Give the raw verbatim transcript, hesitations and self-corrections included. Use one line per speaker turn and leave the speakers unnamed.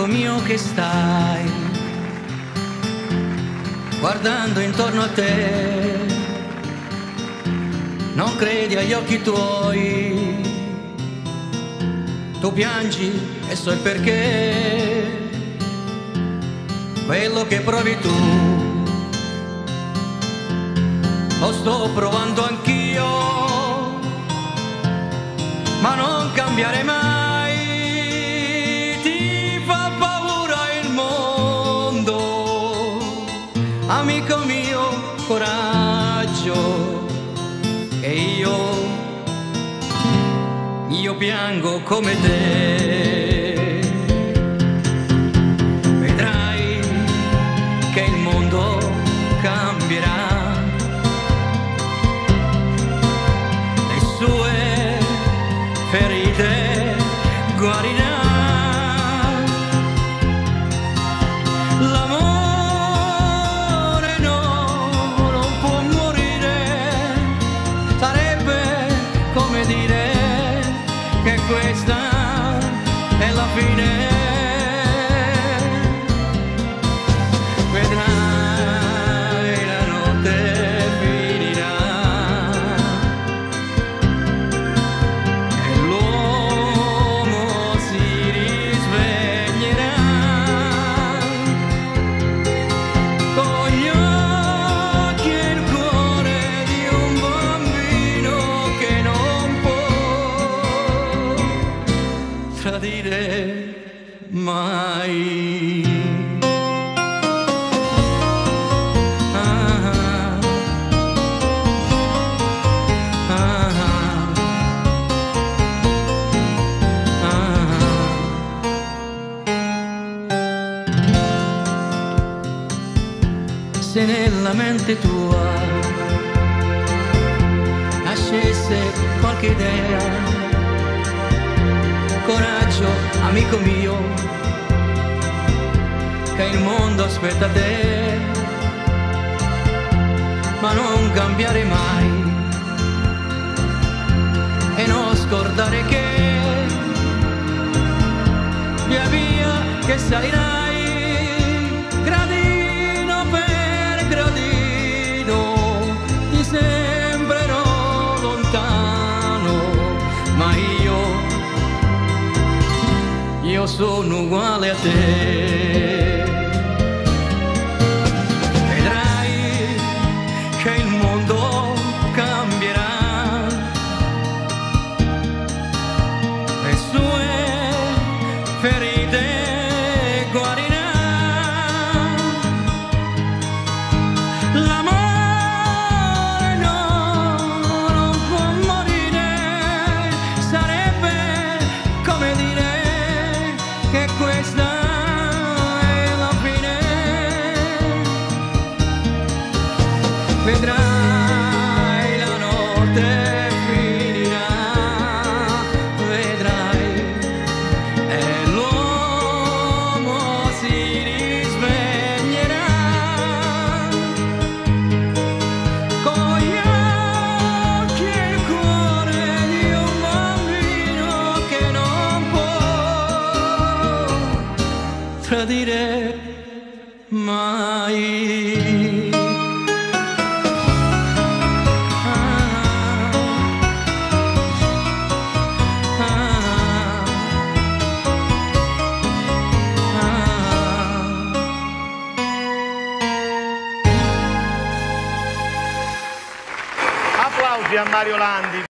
amico mio che stai guardando intorno a te, non credi agli occhi tuoi, tu piangi e so il perché, quello che provi tu lo sto provando anch'io, ma non cambiare mai, ti fa paura il mondo, amico mio, coraggio, e io, io piango come te, vedrai che il mondo cambierà, le sue ferite guarirà, l'amore no, non può morire, sarebbe come dire che questa è la fine, vedrai la notte finirà e l'uomo si risveglierà con gli occhi e il cuore di un bambino che non può tradire mai. Ah, ah, ah, ah. Se nella mente tua nascesse qualche idea, coraggio, amico mio, che il mondo aspetta te, ma non cambiare mai e non scordare che via via che salirai gradino per gradino, ti sembrerò lontano, ma io io sono uguale a te, vedrai che il mondo cambierà, le sue ferite guarirà, l'amore no, non può morire, sarebbe come dire che questa è la fine, vedrai la notte finirà, vedrai e l'uomo si risveglierà con gli occhi e il cuore di un bambino che non può tradire mai. Ah, ah, ah.
Applausi a Mario Landi.